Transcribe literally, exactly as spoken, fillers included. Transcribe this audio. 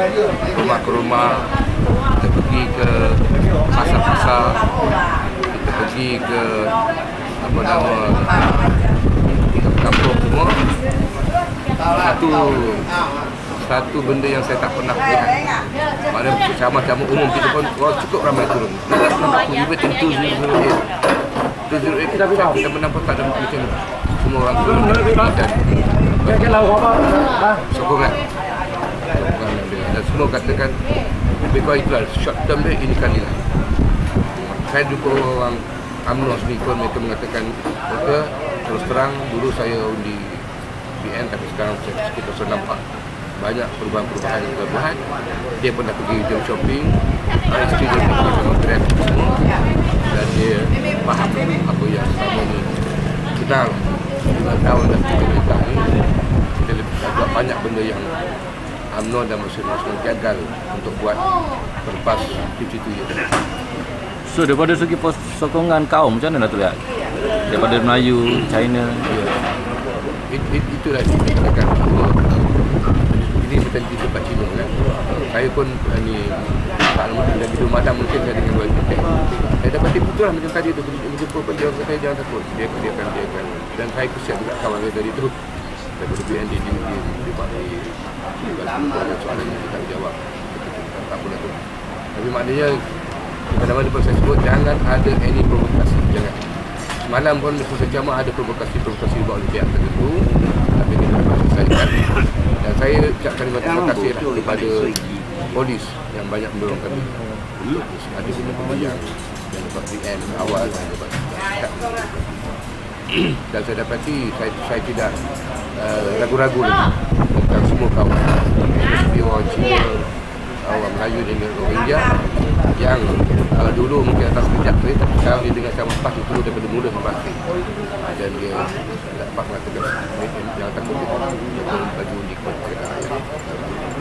rumah ke rumah, kita pergi ke pasar-pasar, kita pergi ke apa nama kampung semua. Satu satu benda yang saya tak pernah lihat. Mana sama-sama umum kita pun oh, cukup ramai turun. Even in two zero zero eight, two zero eight kita kita menampak tak ada macam semua orang turun dan sokongan. Dan semua katakan lebih kurang itulah short term dia ini kalilah. Saya jumpa orang U M N O sendiri pun mereka mengatakan mereka terus terang dulu saya undi B N tapi sekarang kita sudah nampak banyak perubahan-perubahan yang kita buat. Dia pun dah pergi jam shopping, isteri dia pergi sama Grab semua dan dia faham apa yang selama ni kita lima tahun dah kita beritahu ni kita buat banyak benda yang U M N O dan masing-masing gagal untuk buat selepas tujuh puluh tujuh. So daripada segi sokongan kaum macam mana nak terlihat? Daripada Melayu, China, ya. It, it, itulah yang kita katakan. Ini bukan di tempat Cina kan. Saya pun ni tak lama dah di rumah dah mungkin saya dengan buat okay. Saya dapat tipu tu lah macam tadi tu menjumpa penjawab saya jangan takut. Dia dia akan dia akan dan saya kesian juga kawan saya tadi tu. Daripada B N D dia dia dia bagi bagi soalan yang kita jawab. Tak boleh tu. Tapi maknanya mana-mana pun saya sebut jangan ada any provokasi, jangan. Semalam pun Mr. Jamal ada provokasi-provokasi buat oleh pihak tertentu, tapi kita dapat selesaikan. Dan saya ucapkan terima kasih kepada polis yang banyak mendorong kami untuk ada benda-benda yang yang dapat B N awal dan dapat cakap. Dan saya dapati saya, saya tidak uh, ragu-ragu lagi tentang semua kawan seperti orang Cina, orang Melayu dan orang India yang kalau dulu mungkin atas kejap saya, tapi sekarang dia dengan sama pas itu daripada mula sampai akhir. Dan dia dapat mengatakan yang takut dia baju unik kepada rakyat.